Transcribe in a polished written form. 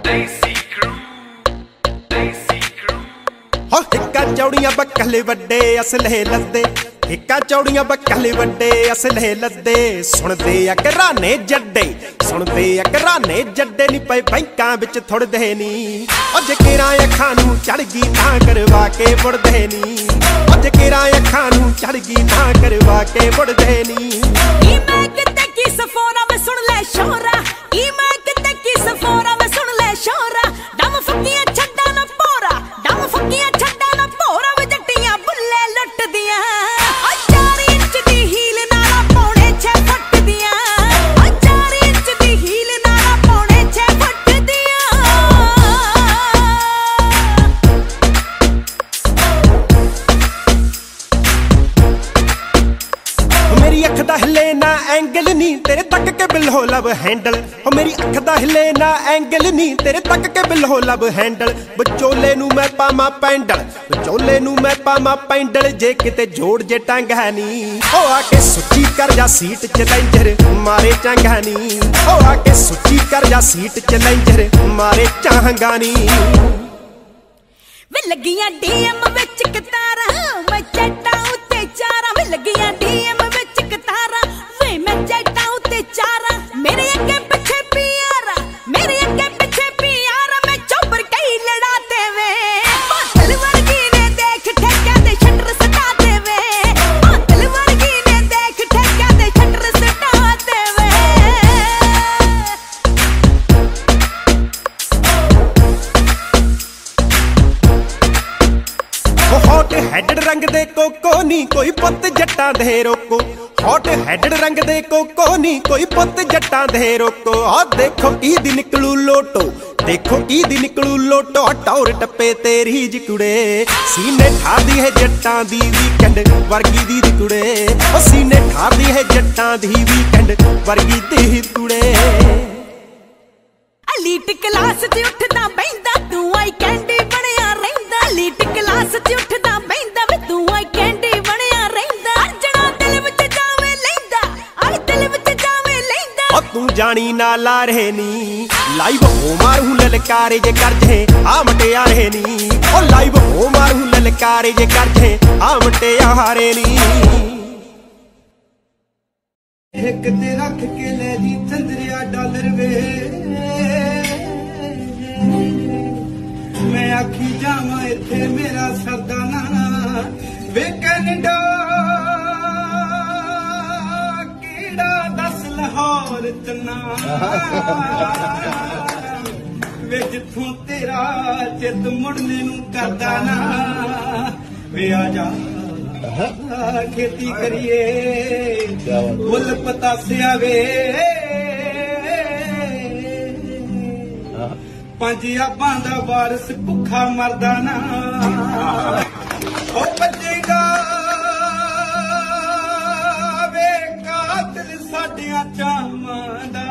हिक्का चौड़ियां बक्कले वड्डे असले लद्दे, हिक्का चौड़ियां बक्कले वड्डे असले लद्दे। सुनदे अकराने जड्डे, सुनदे अकराने जड्डे नी पए बैंकां विच थुड़दे नी। ओ जकेरां अखां नूं चढ़ गई तां करवा के मुड़दे नी। ओ जकेरां अखां नूं चढ़ गई तां करवा के मुड़दे नी। ई मैं किते की सफोरा वे सुन ले शोरा, ई मैं किते की सफोरा वे सुन ले शोरा। दम फक्कियां छड्डा ना पोरा, दम फक्कियां छड्डा ना पोरा वे जट्टियां बुल्ले लुटदियां। ओ 4 इंच दी हील नाला पौने 6 फुट दियां। ओ 4 इंच दी हील नाला पौने 6 फुट दियां। मेरी अख दा हिले ना एंगल नी तेरे तक के बिल्हो लब हैंडल। ओ मेरी अख दा हिले ना एंगल नी तेरे तक के बिल्हो लब हैंडल। विचोले नू मैं पावां पैंडल, विचोले नू मैं पावां पैंडल। जे किते जोड़ जे टंग है नी ओ आके सुच्ची कर जा सीट चैलेंजर मारे चंगा नी। ओ आके सुच्ची कर जा सीट चैलेंजर मारे चाहंगा नी। वे लगियां डीएम विच कतारा, मैं चट्टां उत्ते चारा। वे लगियां डीएम विच कतारा, वे मैं चट्टां उत्ते चारा। मेरे अगे पिछे पियारा, मेरे अगे पिछे पियारा। मैं चौबर कई लड़ाते वे, बादल वर्गी ने देख ठेक्या दे शटर सटाते वे। बादल वर्गी ने देख ठेक्या दे शटर सटाते वे। हॉट हैडड रंग दे कोको नी कोई पुत जट्टां दे रोको। हॉट हैडड रंग दे कोको नी कोई पुत जट्टां दे रोको। आ देखो की दी निकलू लोटो, देखो की दी निकलू लोटो। टौर टप्पे तेरी जी कुड़े, सीने ठादी है जट्टां दी वीकेंड वर्गी दी कुड़े। ओ सीने ठादी है जट्टां दी वीकेंड वर्गी दी कुड़े। एलीट क्लास च उठदा बैंदा तू आई कैंडी बनया रहिंदा। एलीट क्लास च उठदा बैंदा वे तू आई कैंडी बनया रहिंदा। अर्जना दिल विच जावे लैंदा, आई दिल विच जावे लैंदा। ओ तू जानी ना ला रहे नी लाइव हो मारू ललकारे जे कर जे आ मटियारे नी। ओ लाइव हो मारू ललकारे जे कर जे आ मटियारे नी। एक ते रख के ले जी चंद्रिया डॉलर वे, मैं आखी जावां इत्थे मेरा सरदाना वे। कैनेडा कीड़ा दस लाहौर चना वे जिथों तेरा चित मुड़ने नू करदा ना। वे आ जा खेती करिए मुल पतासिया वे। 5 आबां दा वारस भुखा मरदा ना। ओ बजेगा वे कातिल साडियां चावां दा